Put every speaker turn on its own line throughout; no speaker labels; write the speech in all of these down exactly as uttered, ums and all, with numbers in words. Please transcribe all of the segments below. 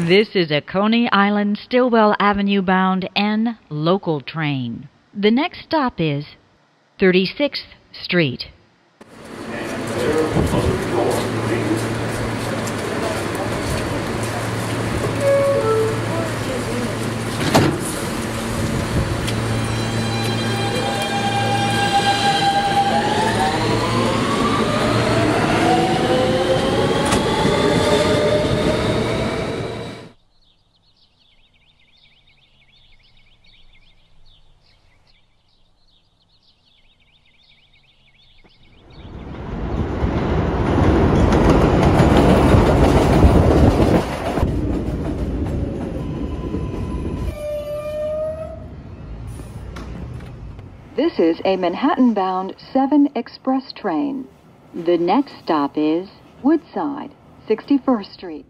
This is a Coney Island, Stillwell Avenue bound N local train. The next stop is thirty-sixth Street.
This is a Manhattan-bound seven express train. The next stop is Woodside, sixty-first Street.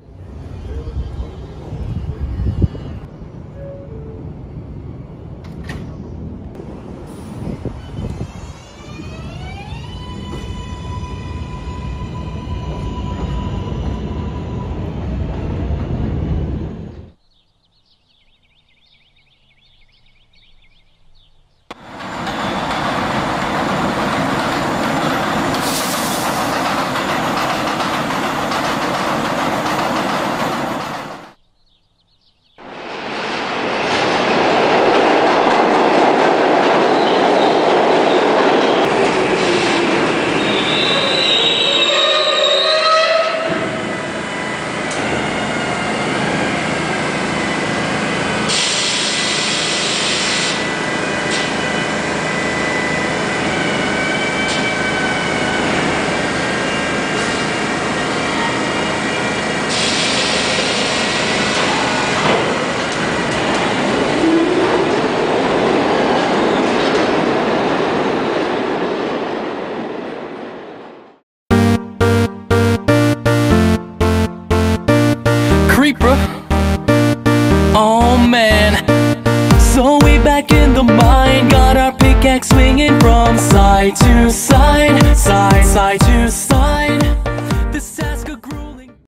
Oh man, so we back in the mine, got our pickaxe swinging from side to side, side